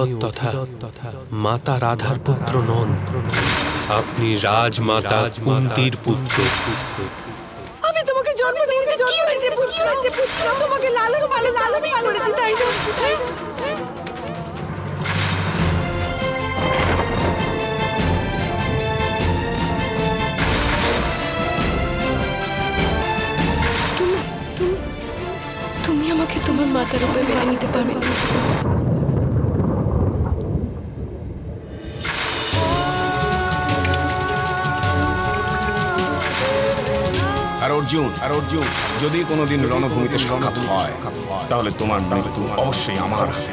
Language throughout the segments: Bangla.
অধিরথ তথা মাতা রাধার পুত্র নন, আপনি রাজমাতা কুন্তির পুত্র। আমি তোমাকে জন্ম দিতে কি হয়েছে পুত্র? তোমাকে লালন করেছি, তাই না? তুমি আমাকে তোমার মাতার রূপে মেনে নিতে পারবে না। আর অর্জুন, যদি কোনোদিন রণভূমিতে সাক্ষাৎ হয় তাহলে তোমার মৃত্যু অবশ্যই আমার হাতে।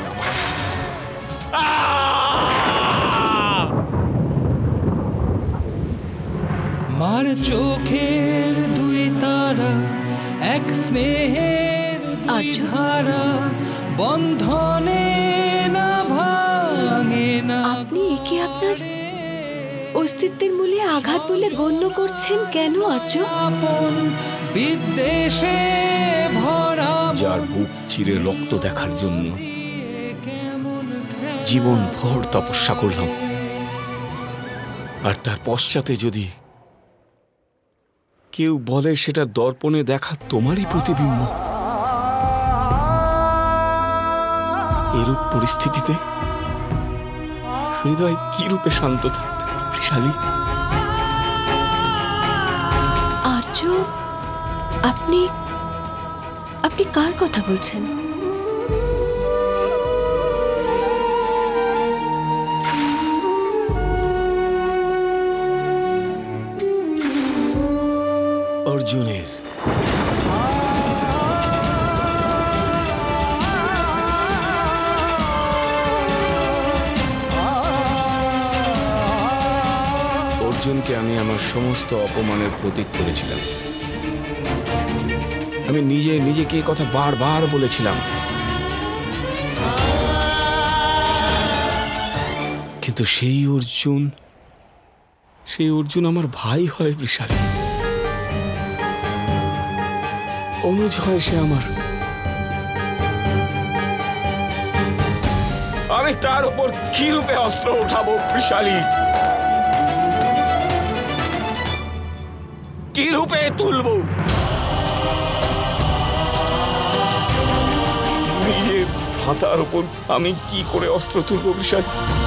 মার চোখের দুই তারা, এক স্নেহের ধারা, বন্ধনে না ভাঙে না। আপনি একে আপনার অস্তিত্বের মূলে আঘাত বলে গণ্য করছেন কেন আর্য? বিদ্বেষে ভরা, যার বুক চিরে রক্ত দেখার জন্য জীবন ভর তপস্যা করলাম, আর তার পশ্চাতে যদি কেউ বলে সেটা দর্পণে দেখা তোমারই প্রতিবিম্ব, এরূপ পরিস্থিতিতে হৃদয় কি রূপে শান্ত থাকতে বৃষালী? আর্য, আপনি কার কথা বলছেন? অর্জুনের। অর্জুনকে আমি আমার সমস্ত অপমানের প্রতীক করেছিলাম। আমি নিজেকে এই কথা বারবার বলেছিলাম, কিন্তু সেই অর্জুন আমার ভাই হয় বৃষালী, অনুজ হয় সে আমার। আমি তার উপর কি রূপে অস্ত্র উঠাবো বৃষালী? কি রূপে তুলব? নিজের হাতার উপর আমি কি করে অস্ত্র তুলব বৃষালী?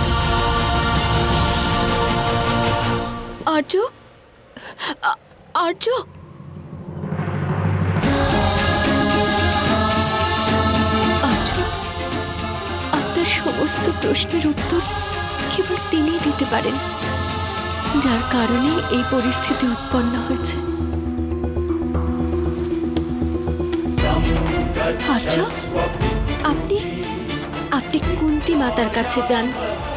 আর্য, আপনার সমস্ত প্রশ্নের উত্তর কেবল তিনিই দিতে পারেন, যার কারণে এই পরিস্থিতি উৎপন্ন হয়েছে। আর্য, আপনি কুন্তি মাতার কাছে যান।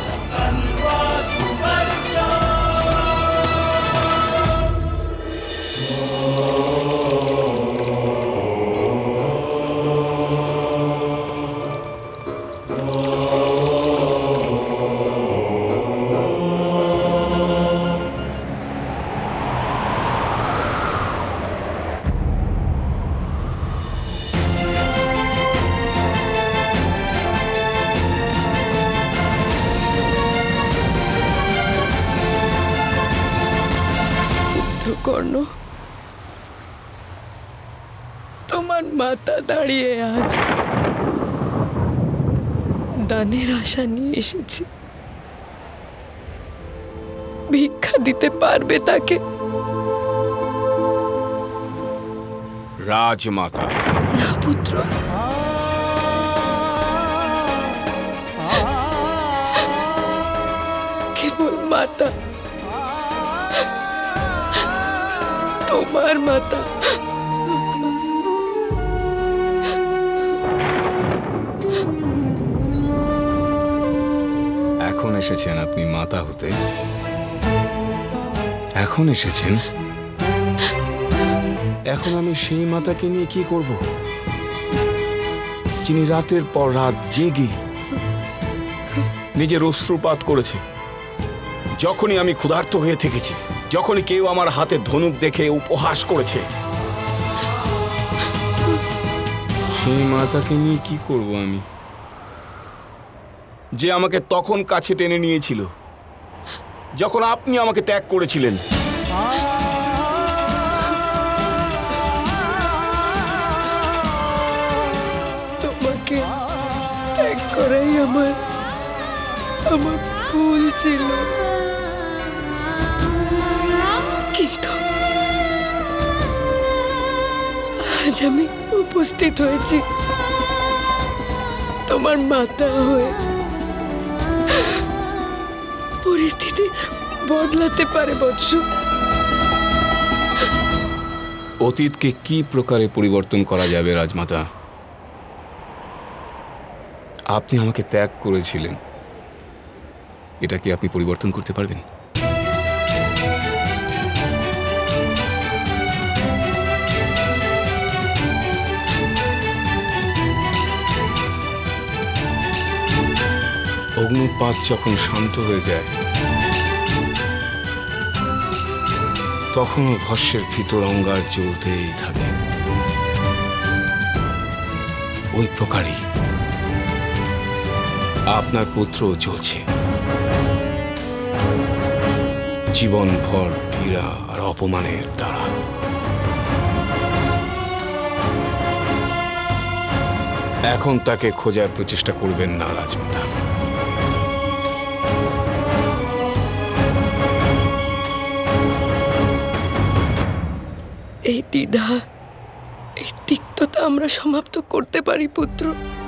কর্ণ, তোমার মাতা দাঁড়িয়ে আজ দানের আশা নিয়ে এসেছি। ভিক্ষা দিতে পারবে তাকে? রাজমাতা। না পুত্র, কেবল মাতা, তোমার মাতা। এখন এসেছেন আপনি মাতা হতে? এখন এসেছেন? এখন আমি সেই মাতাকে নিয়ে কি করব, যিনি রাতের পর রাত জেগে নিজের অশ্রুপাত করেছে যখনই আমি ক্ষুধার্ত হয়ে থেকেছি, যখনই কেউ আমার হাতে ধনুক দেখে উপহাস করেছে। সেই মাতাকে নিয়ে কি করব আমি? যে আমাকে তখন কাছে টেনে নিয়েছিল যখন আপনি আমাকে ত্যাগ করেছিলেন। তোমাকে ত্যাগ করাই আমার ভুল ছিল, কিন্তু আজ আমি উপস্থিত হয়েছি তোমার মাতা হয়ে। পরিস্থিতি বদলাতে পারে বৎস। অতীতকে কি প্রকারে পরিবর্তন করা যাবে রাজমাতা? আপনি আমাকে ত্যাগ করেছিলেন, এটা কি আপনি পরিবর্তন করতে পারবেন? অগ্নুৎপাত যখন শান্ত হয়ে যায় তখনও ভস্যের ভিতর অঙ্গার জ্বলতেই থাকে। ওই প্রকারই আপনার পুত্র জ্বলছে, জীবনভর পীড়া আর অপমানের দ্বারা। এখন তাকে খোঁজার প্রচেষ্টা করবেন না রাজমাতা। এই দ্বিধা, এই তিক্ততা আমরা সমাপ্ত করতে পারি পুত্র।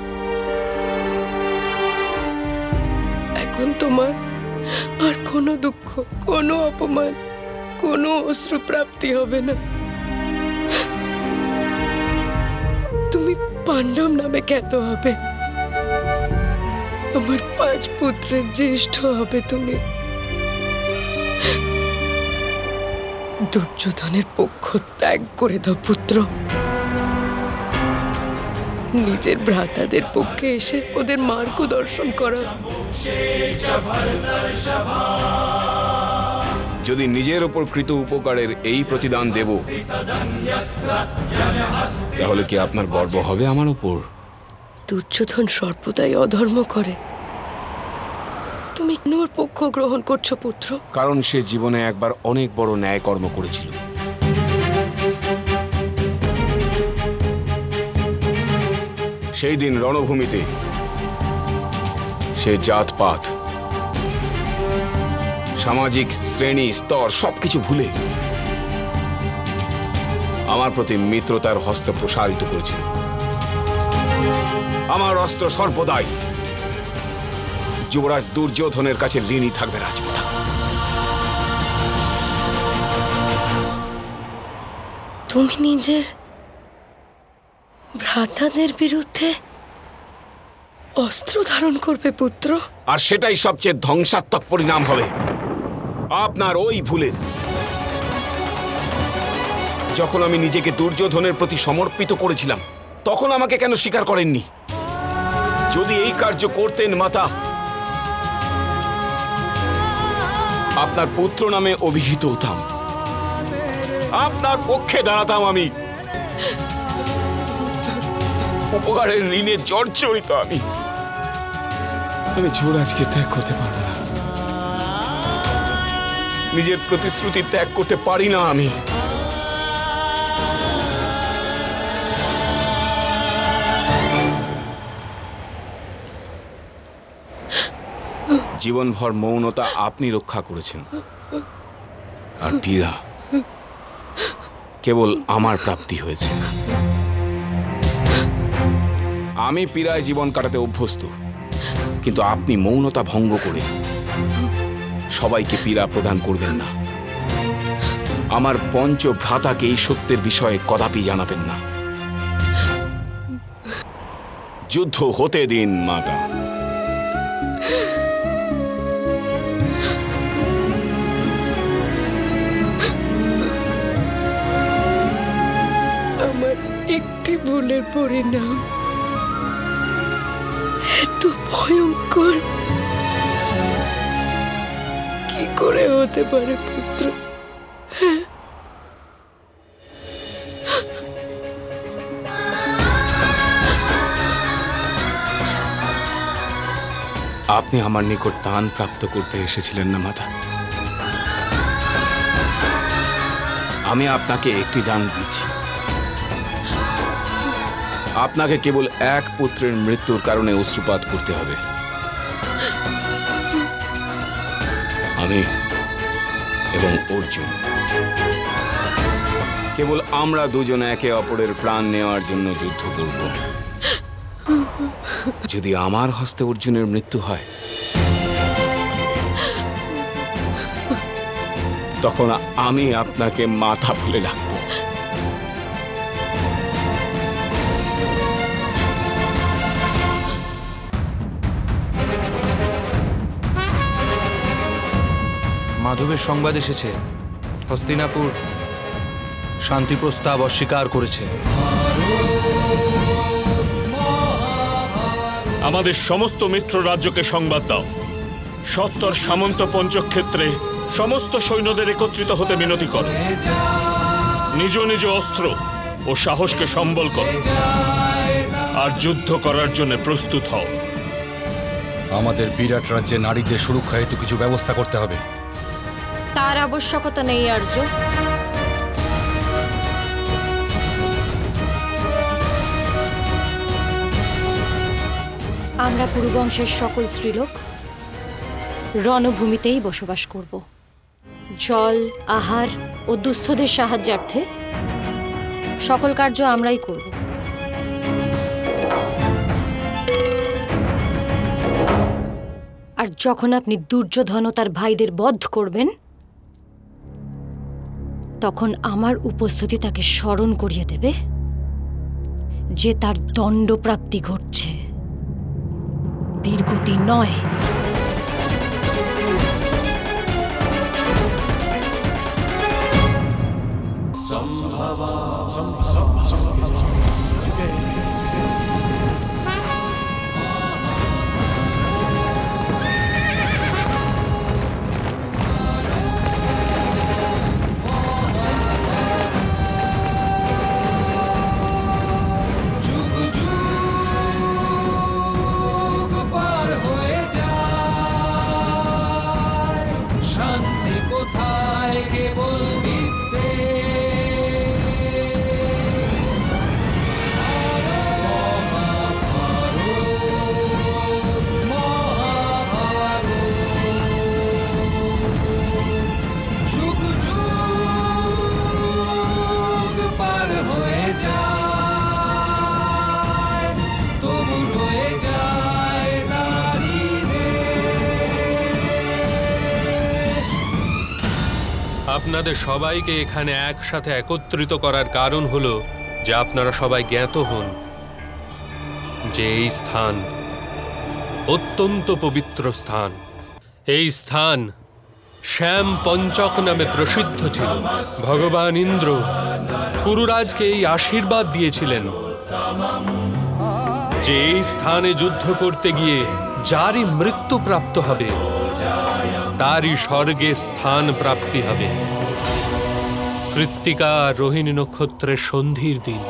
এখন তোমার আর কোনো দুঃখ, কোনো অপমান, কোনো অশ্রু প্রাপ্তি হবে না। তুমি পাণ্ডব নামে খ্যাত হবে, আমার 5 পুত্রের জ্যেষ্ঠ হবে তুমি। দুর্যোধনের পক্ষ ত্যাগ করে দাও পুত্র, নিজের ভ্রাতাদের পক্ষে এসে ওদের মার্গ দর্শন করা। যদি নিজের ওপর কৃত উপকারের এই প্রতিদান দেব, তাহলে কি আপনার গর্ব হবে আমার উপর? দুর্যোধন সর্বদাই অধর্ম করে, তুমি কেন ওর পক্ষ গ্রহণ করছো পুত্র? কারণ সে জীবনে একবার অনেক বড় ন্যায় কর্ম করেছিল। সেই দিন রণভূমিতে সে জাতপাত, সামাজিক শ্রেণী স্তর সবকিছু ভুলে আমার প্রতি মিত্রতার হস্ত প্রসারিত করেছিল। আমার অস্ত্র সর্বদাই যুবরাজ দুর্যোধনের কাছে ঋণী থাকবে রাজমাতা। তুমি নিজের ভ্রাতাদের বিরুদ্ধে অস্ত্র ধারণ করবে পুত্র? আর সেটাই সবচেয়ে ধ্বংসাত্মক পরিণাম হবে আপনার ওই ভুলের। যখন আমি নিজেকে দুর্যোধনের প্রতি সমর্পিত করেছিলাম, তখন আমাকে কেন স্বীকার করেননি? যদি এই কার্য করতেন মাতা, আপনার পুত্র নামে অভিহিত হতাম, আপনার পক্ষে দাঁড়াতাম আমি, উপকারের ঋণে জর্জরিত আমি যুবরাজকে ত্যাগ করতে পারবো না, নিজের প্রতিশ্রুতি ত্যাগ করতে পারি না আমি। জীবনভর মৌনতা আপনি রক্ষা করেছেন, আর পীড়া কেবল আমার প্রাপ্তি হয়েছে। আমি পীড়ায় জীবন কাটাতে অভ্যস্ত, কিন্তু আপনি মৌনতা ভঙ্গ করে সবাইকে পীড়া প্রদান করবেন না। আমার পঞ্চ ভ্রাতাকে এই সত্যের বিষয়ে কদাপি জানাবেন না। যুদ্ধ হতে দিন মাতা। আমার একটি ভুলের পরিণাম এত ভয়ঙ্কর কি করে হতে পারে পুত্র? আপনি আমার নিকট দান প্রাপ্ত করতে এসেছিলেন না মাতা? আমি আপনাকে একটি দান দিচ্ছি। আপনাকে কেবল এক পুত্রের মৃত্যুর কারণে অশ্রুপাত করতে হবে। আমি এবং অর্জুন, কেবল আমরা দুজনে একে অপরের প্রাণ নেওয়ার জন্য যুদ্ধ করব। যদি আমার হস্তে অর্জুনের মৃত্যু হয়, তখন আমি আপনাকে মাতা বলে ডাকবো। মাধবের সংবাদ এসেছে, হস্তিনাপুর শান্তি প্রস্তাব অস্বীকার করেছে। আমাদের সমস্ত মিত্র রাজ্যকে সংবাদ দাও, সত্তর সামন্ত পঞ্চক্ষেত্রে সমস্ত সৈন্যদের একত্রিত হতে মিনতি করো। নিজ নিজ অস্ত্র ও সাহসকে সম্বল করো, আর যুদ্ধ করার জন্য প্রস্তুত হও। আমাদের বিরাট রাজ্যে নারীদের সুরক্ষা হেতু কিছু ব্যবস্থা করতে হবে। তার আবশ্যকতা নেই আর্য। আমরা কুরুবংশের সকল স্ত্রীলোক রণভূমিতেই বসবাস করব। জল, আহার ও দুস্থদের সাহায্যার্থে সকল কার্য আমরাই করব। আর যখন আপনি দুর্যোধন ও তার ভাইদের বধ করবেন, তখন আমার উপস্থিতি তাকে স্মরণ করিয়ে দেবে যে তার দণ্ডপ্রাপ্তি ঘটছে, বীরগতি নয়। আপনাদের সবাইকে এখানে একসাথে একত্রিত করার কারণ হলো যে আপনারা সবাই জ্ঞাত হন যে এই স্থান অত্যন্ত পবিত্র স্থান। এই স্থান শ্যাম পঞ্চক নামে প্রসিদ্ধ ছিল। ভগবান ইন্দ্র কুরুরাজকে এই আশীর্বাদ দিয়েছিলেন যে এই স্থানে যুদ্ধ করতে গিয়ে যারই মৃত্যু প্রাপ্ত হবে তারই স্বর্গে স্থান প্রাপ্তি হবে। কৃত্তিকা রোহিণী নক্ষত্রের সন্ধির দিন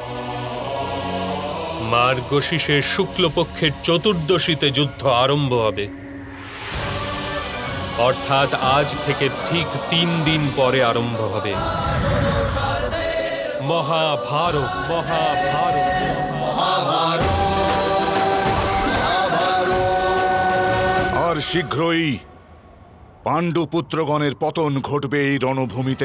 মার্গশীর্ষের শুক্লপক্ষের চতুর্দশীতে যুদ্ধ আরম্ভ হবে, অর্থাৎ আজ থেকে ঠিক 3 দিন পরে আরম্ভ হবে মহাভারত। আর শীঘ্রই পাণ্ডুপুত্রগণের পতন ঘটবে এই রণভূমিতে।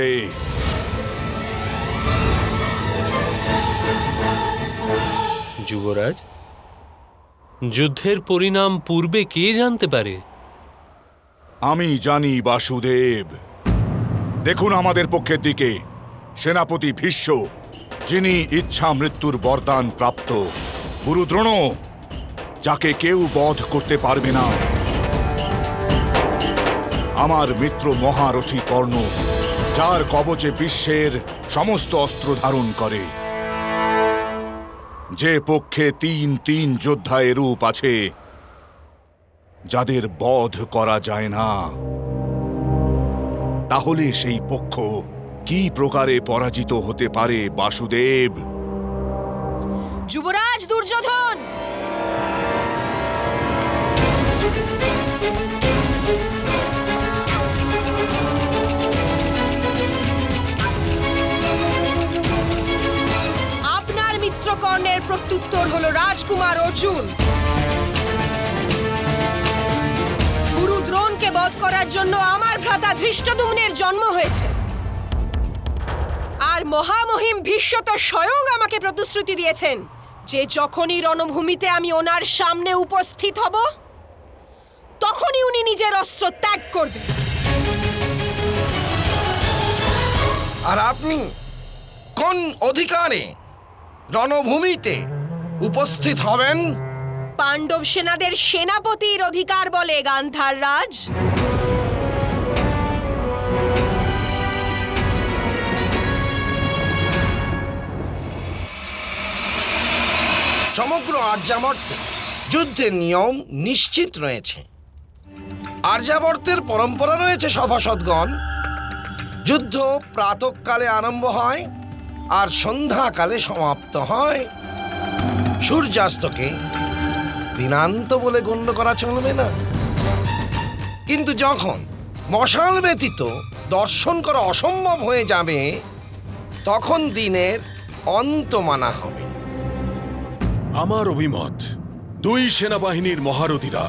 যুবরাজ, যুদ্ধের পরিণাম পূর্বে কে জানতে পারে? আমি জানি বাসুদেব। দেখুন আমাদের পক্ষের দিকে সেনাপতি ভীষ্ম, যিনি ইচ্ছা মৃত্যুর বরদান প্রাপ্ত, গুরু দ্রোণ, যাকে কেউ বধ করতে পারবে না, আমার মিত্র মহারথী কর্ণ, যার কবচে বিশ্বের সমস্ত অস্ত্র ধারণ করে, যে পক্ষে 3 যোদ্ধা এরূপ আছে যাদের বধ করা যায় না, তাহলে সেই পক্ষ কি প্রকারে পরাজিত হতে পারে বাসুদেব? যুবরাজ দুর্যোধন, অর্জুন, গুরু দ্রোণকে বধ করার জন্য আমার ভ্রাতা ধৃষ্টদ্যুম্নের জন্ম হয়েছে। আর মহামহিম ভীষ্ম তো স্বয়ং আমাকে প্রতিশ্রুতি দিয়েছেন যে যখনই রণভূমিতে আমি ওনার সামনে উপস্থিত হব তখনই উনি নিজের অস্ত্র ত্যাগ করবেন। আর আপনি কোন অধিকারে রণভূমিতে উপস্থিত হবেন? পাণ্ডব সেনাদের সেনাপতির অধিকার বলে গান্ধার রাজ। সমগ্র আর্যাবর্তে যুদ্ধের নিয়ম নিশ্চিত রয়েছে। আর্যাবর্তের পরম্পরা রয়েছে সভাসদগণ, যুদ্ধ প্রাতঃকালে আরম্ভ হয় আর সন্ধ্যাকালে সমাপ্ত হয়। সূর্যাস্তকে দিনান্ত বলে গণ্য করা চলবে না। কিন্তু যখন মশাল ব্যতীত দর্শন করা অসম্ভব হয়ে যাবে তখন দিনের অন্ত মানা হবে। আমার অভিমত, দুই সেনাবাহিনীর মহারথীরা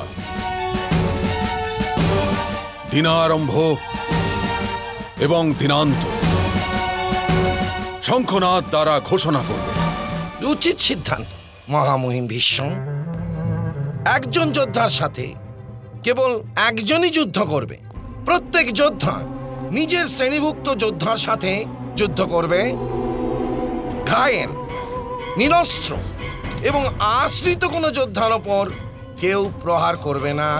দিনারম্ভ এবং দিনান্ত শঙ্খনাদ দ্বারা ঘোষণা করবে। উচিত সিদ্ধান্ত মহামহিম ভীষ্ম। একজন যোদ্ধার সাথে কেবল একজনই যুদ্ধ করবে। প্রত্যেক যোদ্ধা নিজের শ্রেণীভুক্ত যোদ্ধার সাথে যুদ্ধ করবে। ঘায়েল, নিরস্ত্র এবং আশ্রিত কোনো যোদ্ধার ওপর কেউ প্রহার করবে না।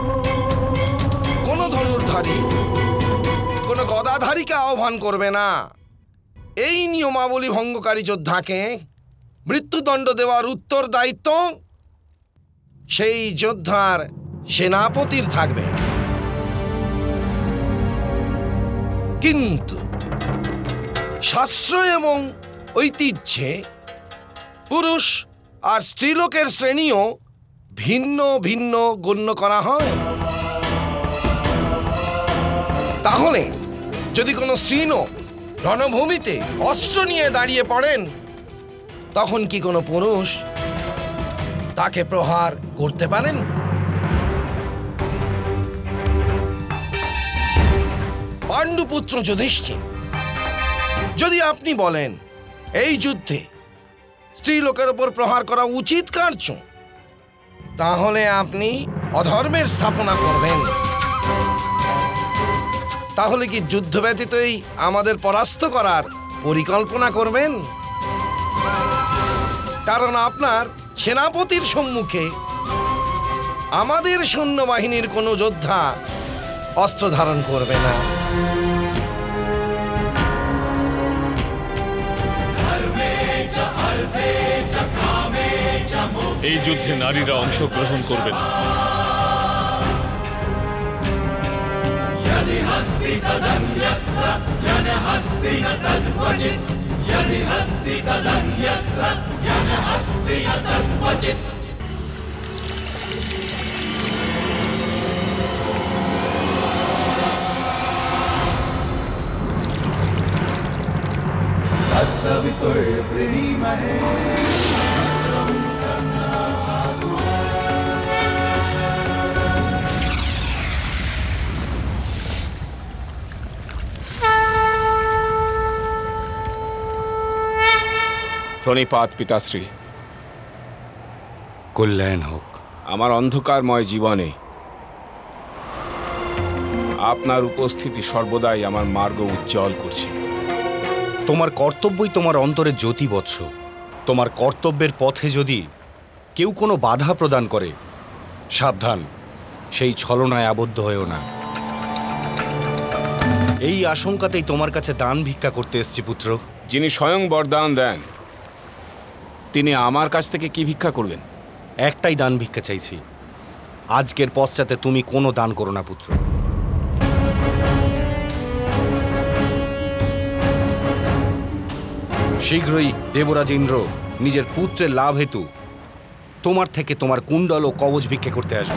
কোনো ধনুর্ধারী, কোনো গদাধারীকে আহ্বান করবে না। এই নিয়মাবলী ভঙ্গকারী যোদ্ধাকে মৃত্যুদণ্ড দেওয়ার উত্তরদায়িত্ব সেই যোদ্ধার সেনাপতির থাকবে। কিন্তু শাস্ত্র এবং ঐতিহ্যে পুরুষ আর স্ত্রীলোকের শ্রেণীও ভিন্ন ভিন্ন গণ্য করা হয়। তাহলে যদি কোনো স্ত্রীলোক রণভূমিতে অস্ত্র নিয়ে দাঁড়িয়ে পড়েন তখন কি কোনো পুরুষ তাকে প্রহার করতে পারেন? পাণ্ডুপুত্র যুধিষ্ঠির, যদি আপনি বলেন এই যুদ্ধে স্ত্রীলোকের উপর প্রহার করা উচিত কার্য, তাহলে আপনি অধর্মের স্থাপনা করবেন। তাহলে কি যুদ্ধ ব্যতীতই আমাদের পরাস্ত করার পরিকল্পনা করবেন? কারণ আপনার সেনাপতির সম্মুখে আমাদের সৈন্যবাহিনীর কোনো যোদ্ধা অস্ত্র ধারণ করবে না। এই যুদ্ধে নারীরা অংশগ্রহণ করবে না। প্রণিপাত পিতাশ্রী। কল্যাণ হোক। আমার অন্ধকারময় জীবনে আপনার উপস্থিতি সর্বদাই আমার মার্গ উজ্জ্বল করছে। তোমার কর্তব্যই তোমার অন্তরে জ্যোতি বৎস। তোমার কর্তব্যের পথে যদি কেউ কোনো বাধা প্রদান করে, সাবধান, সেই ছলনায় আবদ্ধ হয়েও না। এই আশঙ্কাতেই তোমার কাছে দান ভিক্ষা করতে এসেছি পুত্র। যিনি স্বয়ং বরদান দেন তিনি আমার কাছ থেকে কি ভিক্ষা করবেন? একটাই দান ভিক্ষা চাইছি। আজকের পশ্চাতে তুমি কোনো দান করো না পুত্র। শীঘ্রই দেবরাজ ইন্দ্র নিজের পুত্রের লাভ হেতু তোমার থেকে তোমার কুণ্ডল ও কবচ ভিক্ষা করতে আসবে।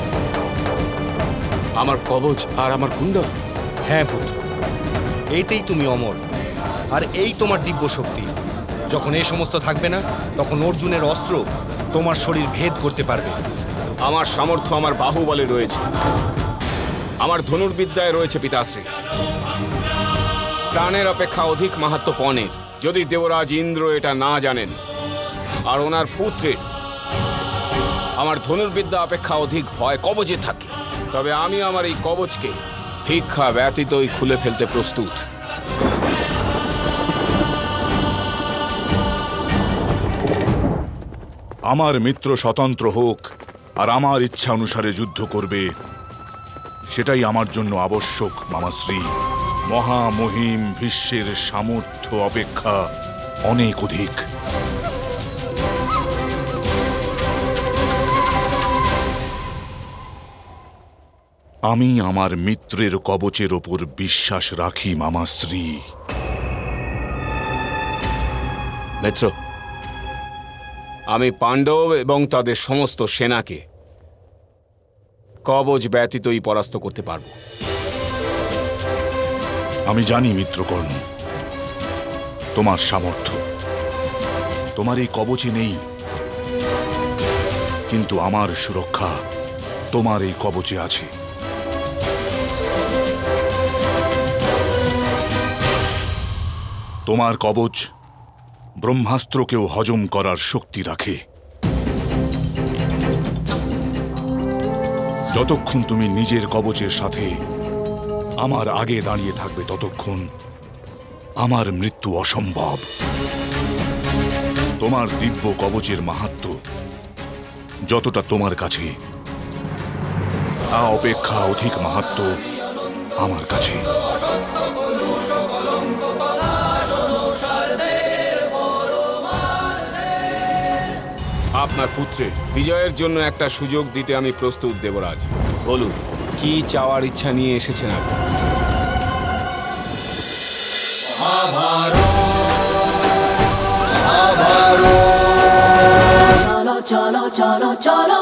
আমার কবচ আর আমার কুণ্ডল? হ্যাঁ পুত্র, এইতেই তুমি অমর, আর এই তোমার দিব্য শক্তি। যখন এই সমস্ত থাকবে না তখন অর্জুনের অস্ত্র তোমার শরীর ভেদ করতে পারবে। আমার সামর্থ্য আমার বাহুবলে রয়েছে, আমার ধনুর্বিদ্যায় রয়েছে পিতাশ্রী। প্রাণের অপেক্ষা অধিক মাহাত্ম্য পণের। যদি দেবরাজ ইন্দ্র এটা না জানেন আর ওনার পুত্রের আমার ধনুর্বিদ্যা অপেক্ষা অধিক ভয় কবচে থাকে, তবে আমি আমার এই কবচকে ভিক্ষা ব্যতীতই খুলে ফেলতে প্রস্তুত। আমার মিত্র স্বতন্ত্র হোক আর আমার ইচ্ছা অনুসারে যুদ্ধ করবে, সেটাই আমার জন্য আবশ্যক মামাশ্রী। মহামহিম ভীষ্মের সামর্থ্য অপেক্ষা অনেক অধিক। আমি আমার মিত্রের কবচের ওপর বিশ্বাস রাখি মামাশ্রী। মিত্র, আমি পাণ্ডব এবং তাদের সমস্ত সেনাকে কবচ ব্যতীতই পরাস্ত করতে পারব। আমি জানি মিত্রকর্ণ, তোমার সামর্থ্য তোমার এই কবচে নেই, কিন্তু আমার সুরক্ষা তোমার এই কবচে আছে। তোমার কবচ ব্রহ্মাস্ত্রকেও হজম করার শক্তি রাখে। যতক্ষণ তুমি নিজের কবচের সাথে আমার আগে দাঁড়িয়ে থাকবে, ততক্ষণ আমার মৃত্যু অসম্ভব। তোমার দিব্য কবচের মাহাত্ম্য যতটা তোমার কাছে, তা অপেক্ষা অধিক মাহাত্ম্য আমার কাছে। আপনার পুত্রের বিজয়ের জন্য একটা সুযোগ দিতে আমি প্রস্তুত দেবরাজ। বলুন, কি চাওয়ার ইচ্ছা নিয়ে এসেছেন আপনি? চলো চলো চলো চলো